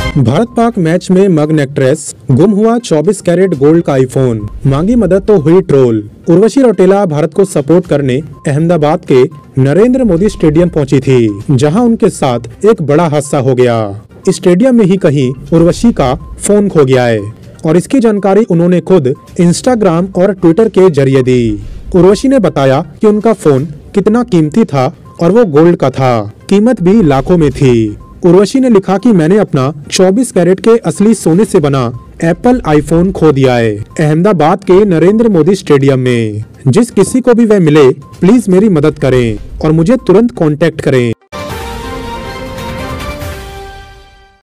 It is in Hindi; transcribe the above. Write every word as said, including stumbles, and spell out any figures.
भारत पाक मैच में मगन एक्ट्रेस, गुम हुआ चौबीस कैरेट गोल्ड का आईफोन, मांगी मदद तो हुई ट्रोल। उर्वशी रौटेला भारत को सपोर्ट करने अहमदाबाद के नरेंद्र मोदी स्टेडियम पहुंची थी, जहां उनके साथ एक बड़ा हादसा हो गया। स्टेडियम में ही कहीं उर्वशी का फोन खो गया है और इसकी जानकारी उन्होंने खुद इंस्टाग्राम और ट्विटर के जरिए दी। उर्वशी ने बताया कि उनका फोन कितना कीमती था और वो गोल्ड का था, कीमत भी लाखों में थी। उर्वशी ने लिखा कि मैंने अपना चौबीस कैरेट के असली सोने से बना एप्पल आईफोन खो दिया है अहमदाबाद के नरेंद्र मोदी स्टेडियम में। जिस किसी को भी वह मिले, प्लीज मेरी मदद करें और मुझे तुरंत कांटेक्ट करें।